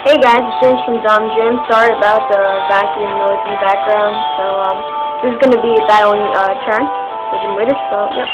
Hey guys, it's James from Dumb Jim. Sorry about the vacuum noise in the background. So, this is going to be a battling turn with the Raiders, so, yep.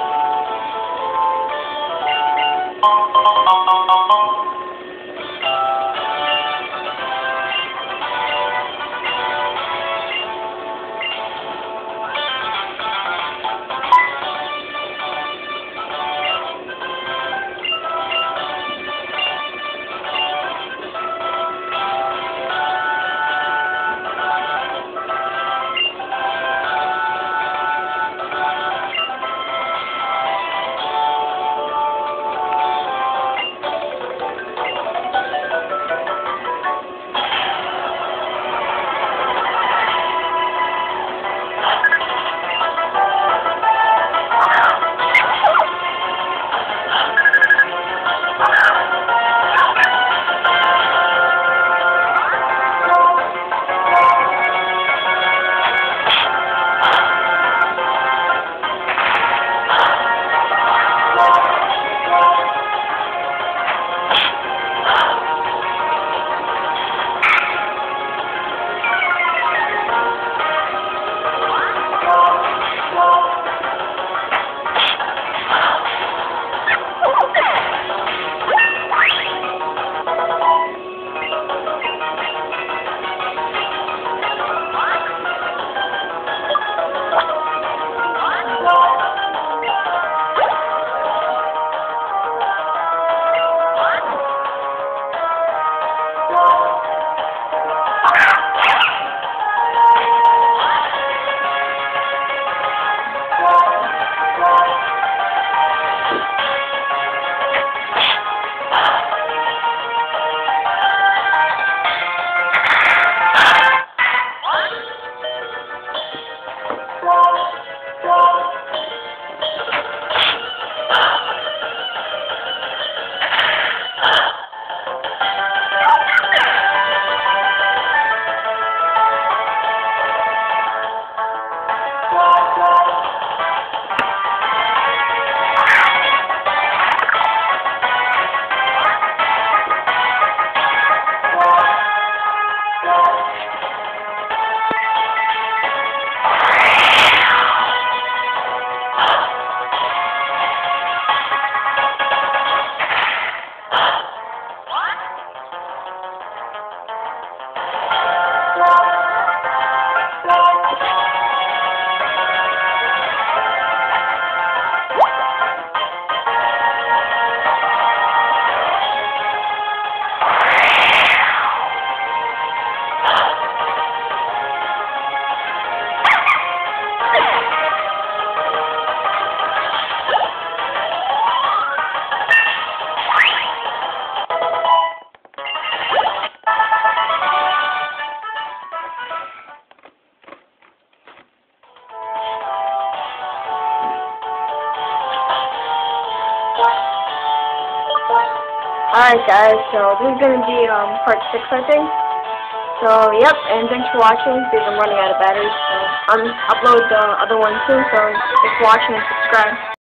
Alright guys, so this is going to be part 6 I think. So yep, and thanks for watching because I'm running out of batteries. So upload the other one too, so thanks for watching and subscribe.